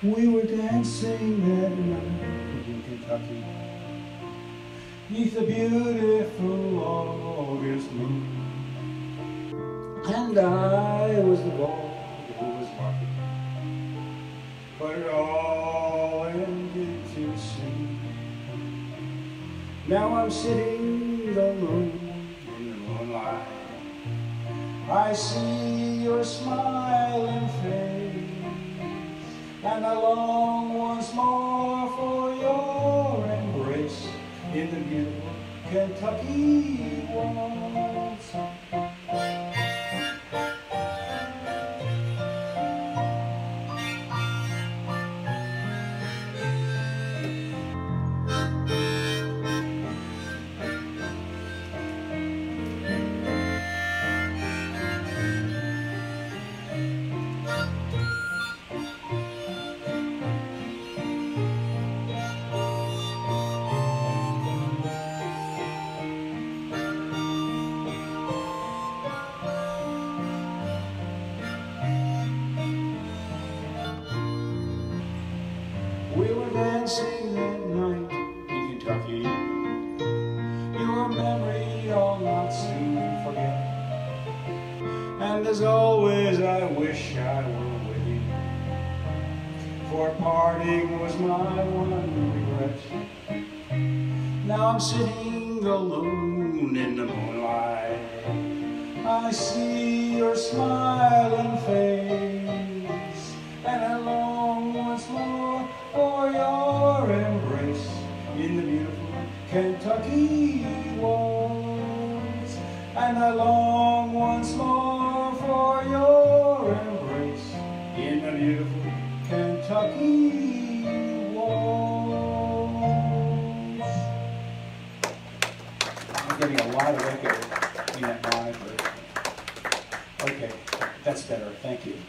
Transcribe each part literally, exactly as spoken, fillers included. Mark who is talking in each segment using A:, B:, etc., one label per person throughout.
A: We were dancing that night in Kentucky, neath the beautiful August moon, and I was the boy who was lucky, but it all ended too soon. Now I'm sitting alone in the moonlight. I see your smiling face, and I long once more for your embrace in the beautiful Kentucky Waltz. We were dancing that night in Kentucky, your memory I'll not soon forget. And as always I wish I were with you, for parting was my one regret. Now I'm sitting alone in the moonlight. I see your smiling face, and I long once more for your embrace in the beautiful Kentucky Waltz. And I long once more for your embrace in the beautiful Kentucky Waltz. I'm getting a lot of echo in that monitor. Okay, that's better, thank you.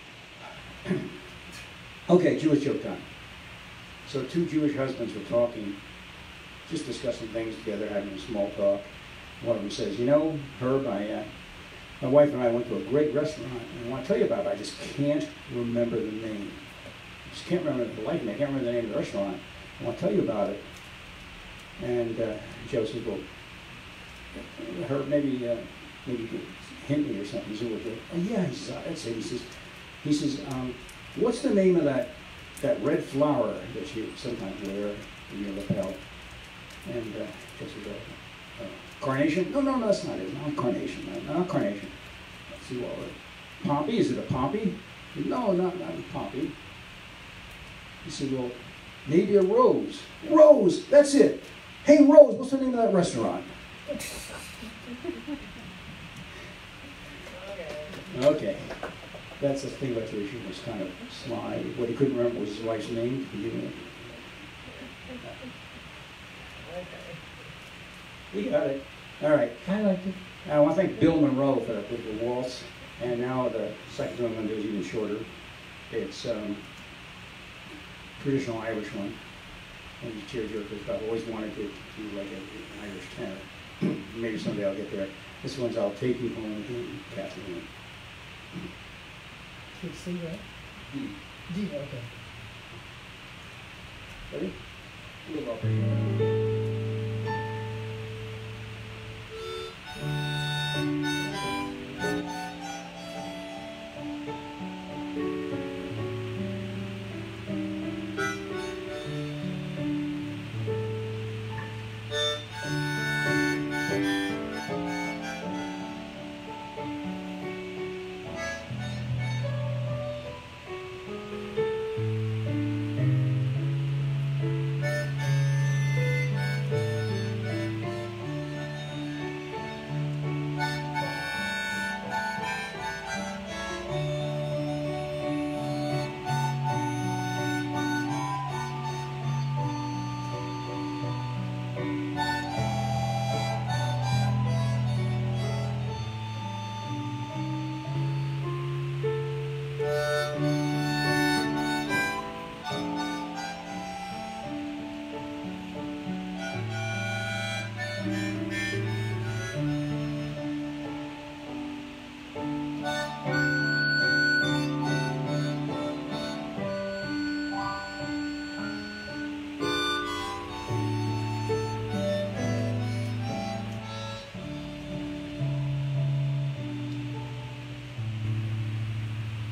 A: Okay, Jewish joke time. So two Jewish husbands were talking, just discussing things together, having a small talk. One of them says, you know, Herb, I, uh, my wife and I went to a great restaurant, and I want to tell you about it. I just can't remember the name. I just can't remember the life name. I can't remember the name of the restaurant. I want to tell you about it. And uh, Joe says, well, Herb, maybe, uh, maybe you could hint me or something. He said, well, oh, yeah, he says, that's it. He says, he says um, what's the name of that that red flower that you sometimes wear in your lapel? And uh, just as a uh, carnation? No, no, no, that's not it. Not carnation. Not, not carnation. Let's see what word. Poppy? Is it a poppy? No, not, not a poppy. He said, well, maybe a rose. Rose! That's it! Hey, Rose, what's the name of that restaurant? Okay. That's the thing about Jewish humor, was kind of sly. What he couldn't remember was his wife's name to begin with. You got it. All right.
B: I like it.
A: I want to thank Bill Monroe for that beautiful waltz. And now the second one I'm going to do is even shorter. It's um, traditional Irish one. And the tearjerkers, but I've always wanted to do like a, an Irish tenor. Maybe someday I'll get there. This one's I'll Take You Home with Kathleen.
B: Should C, right?
A: D.
B: D, okay.
A: Ready? A little up.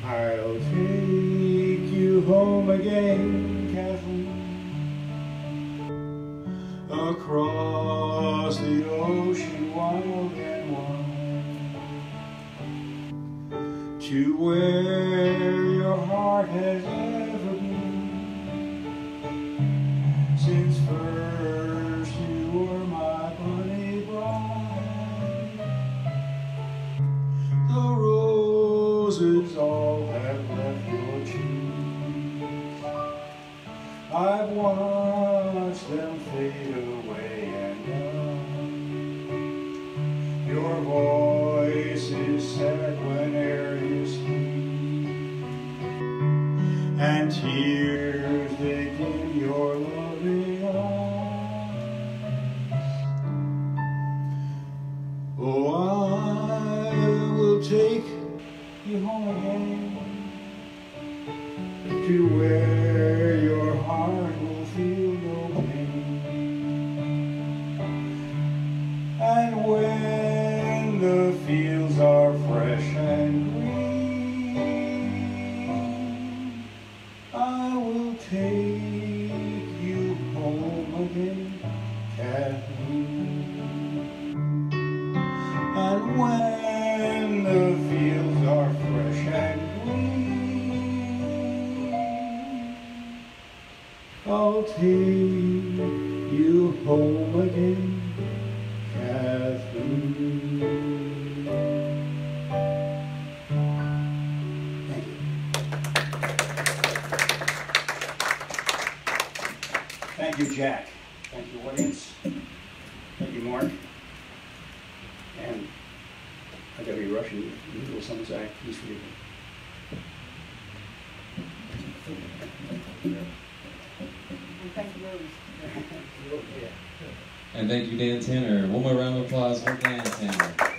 A: I'll take you home again, Kathleen, across the ocean wild and wide, to where your heart has ever been, since first you were my bunny bride. The roses all have left your cheeks, I've watched them fade away and gone. Your voice is sad whene'er you speak, and tears they dim your lovely eyes. Oh, I will take you home again, to where your heart will feel no pain. And when the fields are fresh and green, I will take you home again, Kathleen. And when the fields are fresh and I'll take you home again, Kathleen. Thank you. Thank you, Jack. Thank you, audience. Thank you, Mark. And I gotta be rushing. Usual songs I please forgive me.
B: And thank you, Dan Tanner. One more round of applause for Dan Tanner.